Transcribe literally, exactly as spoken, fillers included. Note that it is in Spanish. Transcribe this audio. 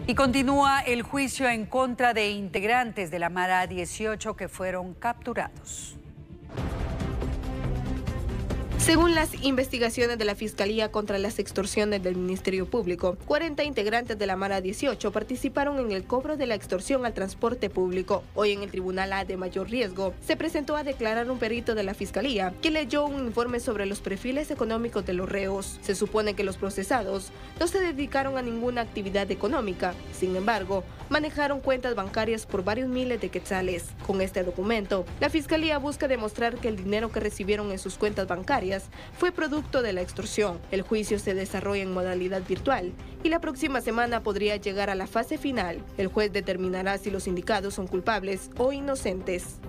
Y continúa el juicio en contra de integrantes de la Mara dieciocho que fueron capturados. Según las investigaciones de la Fiscalía contra las extorsiones del Ministerio Público, cuarenta integrantes de la Mara dieciocho participaron en el cobro de la extorsión al transporte público. Hoy en el Tribunal A de Mayor Riesgo se presentó a declarar un perito de la Fiscalía que leyó un informe sobre los perfiles económicos de los reos. Se supone que los procesados no se dedicaron a ninguna actividad económica, sin embargo, manejaron cuentas bancarias por varios miles de quetzales. Con este documento, la Fiscalía busca demostrar que el dinero que recibieron en sus cuentas bancarias fue producto de la extorsión. El juicio se desarrolla en modalidad virtual y la próxima semana podría llegar a la fase final. El juez determinará si los indicados son culpables o inocentes.